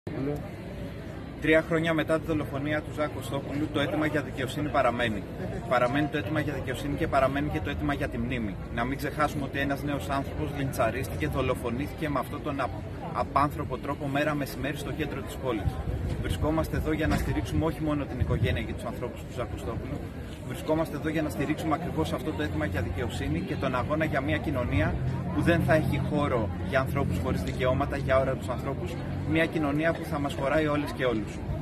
3 χρόνια μετά τη δολοφονία του Ζακ Κωστόπουλου, το αίτημα για δικαιοσύνη παραμένει. Παραμένει το αίτημα για δικαιοσύνη και παραμένει και το αίτημα για τη μνήμη. Να μην ξεχάσουμε ότι ένας νέος άνθρωπος λιντσαρίστηκε, δολοφονήθηκε με αυτόν τον απάνθρωπο τρόπο μέρα μεσημέρι στο κέντρο της πόλης. Βρισκόμαστε εδώ για να στηρίξουμε όχι μόνο την οικογένεια και τους ανθρώπους του Ζακ Κωστόπουλου. Βρισκόμαστε εδώ για να στηρίξουμε ακριβώς αυτό το αίτημα για δικαιοσύνη και τον αγώνα για μια κοινωνία που δεν θα έχει χώρο για ανθρώπους χωρίς δικαιώματα, για όρατους ανθρώπους. Μια κοινωνία που θα μας χωράει όλες και όλους.